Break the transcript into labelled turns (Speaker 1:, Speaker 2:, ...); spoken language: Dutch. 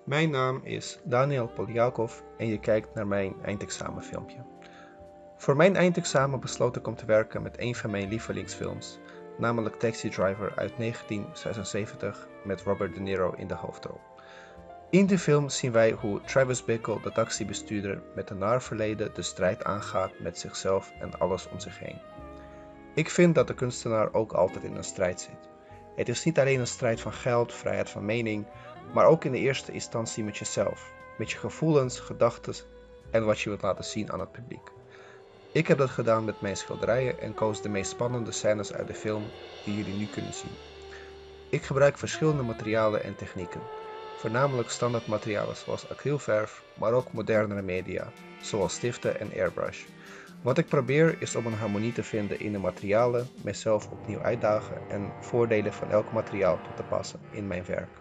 Speaker 1: Mijn naam is Daniel Poljakov en je kijkt naar mijn eindexamenfilmpje. Voor mijn eindexamen besloot ik om te werken met een van mijn lievelingsfilms, namelijk Taxi Driver uit 1976 met Robert De Niro in de hoofdrol. In de film zien wij hoe Travis Bickle, de taxibestuurder met een naar verleden, de strijd aangaat met zichzelf en alles om zich heen. Ik vind dat de kunstenaar ook altijd in een strijd zit. Het is niet alleen een strijd van geld, vrijheid van mening, maar ook in de eerste instantie met jezelf, met je gevoelens, gedachten en wat je wilt laten zien aan het publiek. Ik heb dat gedaan met mijn schilderijen en koos de meest spannende scènes uit de film die jullie nu kunnen zien. Ik gebruik verschillende materialen en technieken, voornamelijk standaard materialen zoals acrylverf, maar ook modernere media, zoals stiften en airbrush. Wat ik probeer is om een harmonie te vinden in de materialen, mezelf opnieuw uitdagen en voordelen van elk materiaal toe te passen in mijn werk.